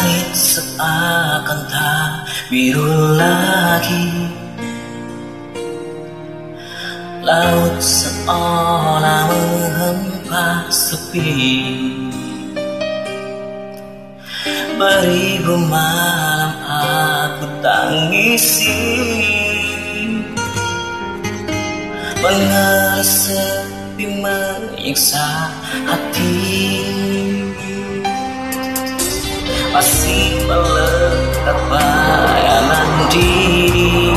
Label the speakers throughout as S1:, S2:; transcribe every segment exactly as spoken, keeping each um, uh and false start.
S1: Langit seakan tak biru lagi, laut seolah menghempas sepi. Beribu malam aku tangisi, mengalir sepi menyiksa hati. Masih melekat bayangan diri,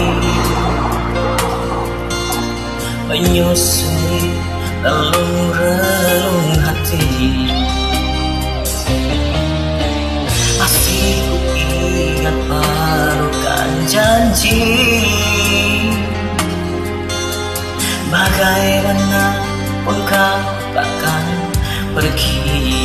S1: menyusui relung-relung hati. Masih ku ingat pelukan janji, bagaimanapun kau takkan pergi.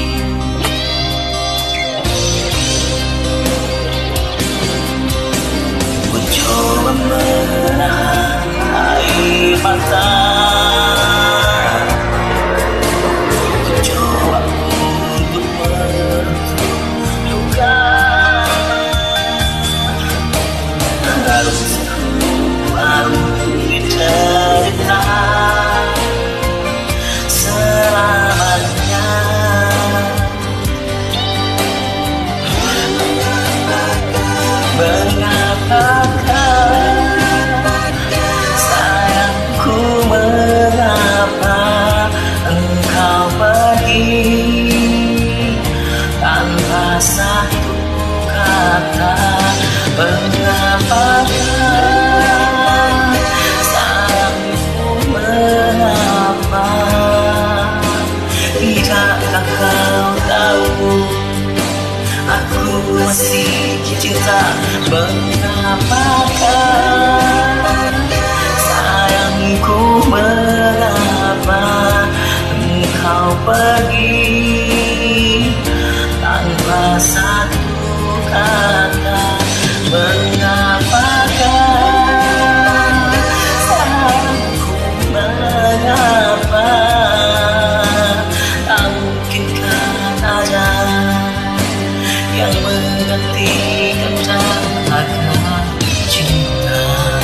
S1: Ku coba menahan air mata, ku coba untuk menutup luka. Baru baru diderita selamanya. Mengapakah sayangku, mengapa engkau pergi tanpa satu kata? Mengapakah sayangku, mengapa tidakkah kau tahu aku masih cinta? Mengapakah sayangku, mengapa engkau pergi tanpa satu kata? Mengapakah sayangku, mengapa tak mungkinkah ada yang menggantikan dahaga cinta?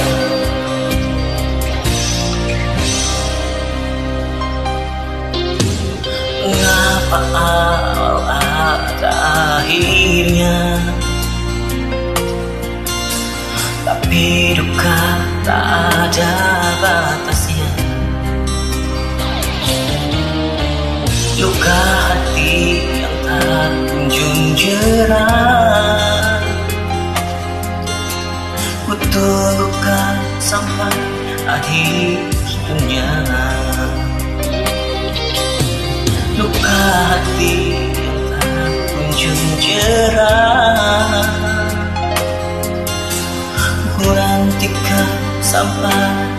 S1: Mengapa awal ada akhirnya, tapi duka tak ada batasnya. Luka hati yang tak kunjung jerah, ku tunggukan sampai akhir dunia. Luka hati yang tak kunjung jerah, ku nantikan sampai